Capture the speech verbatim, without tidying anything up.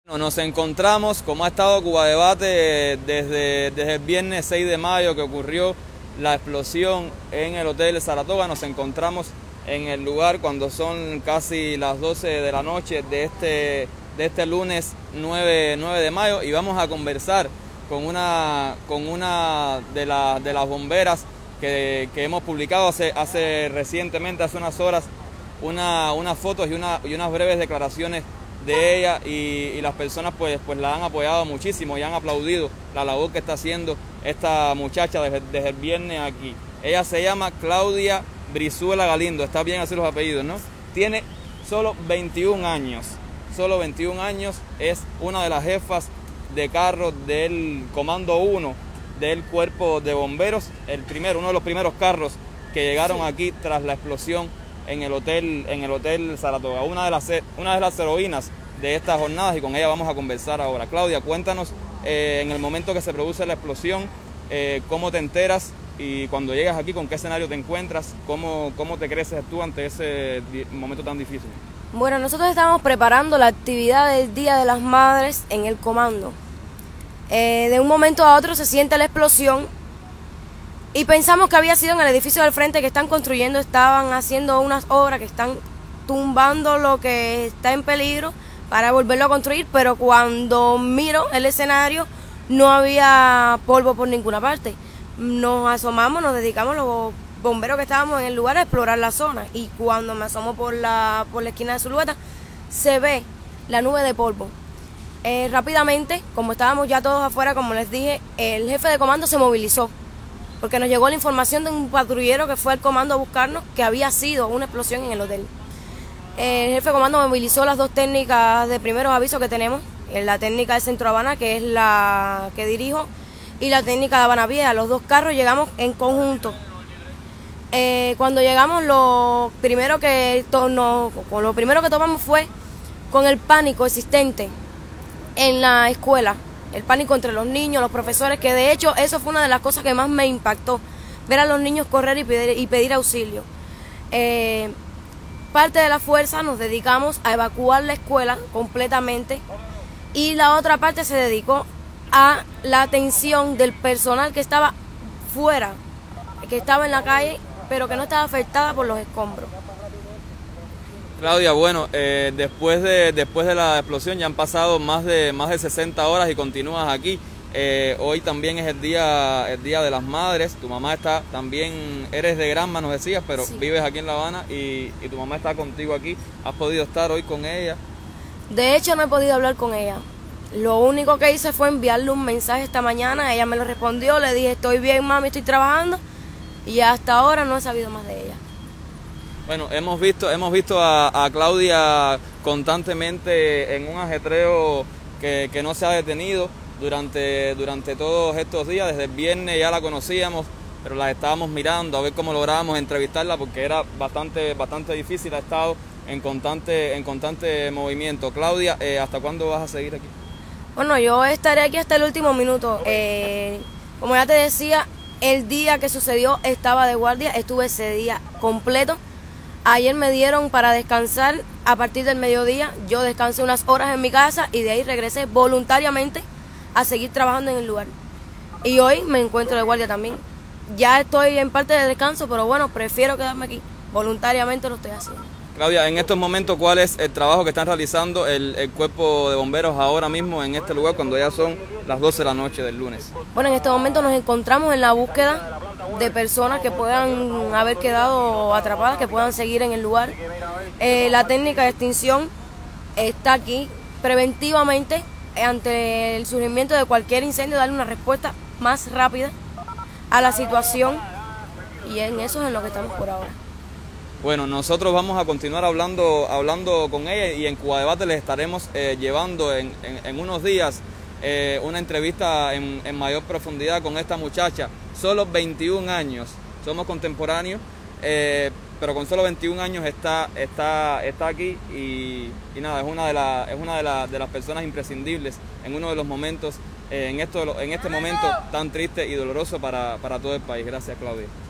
Nos encontramos, como ha estado Cuba Debate desde, desde el viernes seis de mayo que ocurrió la explosión en el Hotel Saratoga. Nos encontramos en el lugar cuando son casi las doce de la noche de este, de este lunes nueve de mayo, y vamos a conversar con una, con una de, la, de las bomberas que, que hemos publicado hace, hace recientemente, hace unas horas, una, unas fotos y, una, y unas breves declaraciones de ella, y, y las personas pues, pues la han apoyado muchísimo y han aplaudido la labor que está haciendo esta muchacha desde, desde el viernes aquí. Ella se llama Claudia Brizuela Galindo, está bien así los apellidos, ¿no? Tiene solo veintiún años, solo veintiún años, es una de las jefas de carro del Comando uno del Cuerpo de Bomberos, el primero, uno de los primeros carros que llegaron aquí tras la explosión en el hotel, en el Hotel Saratoga, una de las, una de las heroínas de estas jornadas, y con ella vamos a conversar ahora. Claudia, cuéntanos eh, en el momento que se produce la explosión, eh, cómo te enteras, y cuando llegas aquí, con qué escenario te encuentras, cómo, cómo te creces tú ante ese momento tan difícil. Bueno, nosotros estamos preparando la actividad del Día de las Madres en el comando. Eh, de un momento a otro se siente la explosión y pensamos que había sido en el edificio del frente que están construyendo, estaban haciendo unas obras que están tumbando lo que está en peligro para volverlo a construir, pero cuando miro el escenario no había polvo por ninguna parte. Nos asomamos, nos dedicamos los bomberos que estábamos en el lugar a explorar la zona, y cuando me asomo por la, por la esquina de Zulueta se ve la nube de polvo. Eh, rápidamente, como estábamos ya todos afuera, como les dije, el jefe de comando se movilizó, porque nos llegó la información de un patrullero que fue al comando a buscarnos, que había sido una explosión en el hotel. El jefe de comando movilizó las dos técnicas de primeros avisos que tenemos, la técnica del Centro Habana, que es la que dirijo, y la técnica de Habana Vieja. Los dos carros llegamos en conjunto. Eh, cuando llegamos, lo primero que to no, lo primero que tomamos fue con el pánico existente en la escuela, el pánico entre los niños, los profesores, que de hecho eso fue una de las cosas que más me impactó, ver a los niños correr y pedir, y pedir auxilio. Eh, parte de la fuerza nos dedicamos a evacuar la escuela completamente, y la otra parte se dedicó a la atención del personal que estaba fuera, que estaba en la calle, pero que no estaba afectada por los escombros. Claudia, bueno, eh, después de después de la explosión ya han pasado más de más de sesenta horas y continúas aquí. Eh, hoy también es el día el día de las madres. Tu mamá está también, eres de Granma, nos decías, pero sí, vives aquí en La Habana, y, y tu mamá está contigo aquí. ¿Has podido estar hoy con ella? De hecho, no he podido hablar con ella. Lo único que hice fue enviarle un mensaje esta mañana. Ella me lo respondió, le dije: estoy bien, mami, estoy trabajando, y hasta ahora no he sabido más de ella. Bueno, hemos visto, hemos visto a, a Claudia constantemente en un ajetreo que, que no se ha detenido durante, durante todos estos días. Desde el viernes ya la conocíamos, pero la estábamos mirando a ver cómo lográbamos entrevistarla, porque era bastante, bastante difícil. Ha estado en constante, en constante movimiento. Claudia, eh, ¿hasta cuándo vas a seguir aquí? Bueno, yo estaré aquí hasta el último minuto. Eh, como ya te decía, el día que sucedió estaba de guardia, estuve ese día completo. Ayer me dieron para descansar a partir del mediodía. Yo descansé unas horas en mi casa y de ahí regresé voluntariamente a seguir trabajando en el lugar. Y hoy me encuentro de guardia también. Ya estoy en parte de descanso, pero bueno, prefiero quedarme aquí. Voluntariamente lo estoy haciendo. Claudia, en estos momentos, ¿cuál es el trabajo que están realizando el, el Cuerpo de Bomberos ahora mismo en este lugar cuando ya son las doce de la noche del lunes? Bueno, en este momento nos encontramos en la búsqueda de personas que puedan haber quedado atrapadas, que puedan seguir en el lugar. Eh, la técnica de extinción está aquí preventivamente ante el surgimiento de cualquier incendio, darle una respuesta más rápida a la situación, y en eso es en lo que estamos por ahora. Bueno, nosotros vamos a continuar hablando, hablando con ella, y en Cuba Debate les estaremos eh, llevando en, en, en unos días eh, una entrevista en, en mayor profundidad con esta muchacha. Solo veintiún años, somos contemporáneos, eh, pero con solo veintiún años está, está, está aquí, y, y nada, es una, de, la, es una de, la, de las personas imprescindibles en uno de los momentos, eh, en, esto, en este momento tan triste y doloroso para, para todo el país. Gracias, Claudia.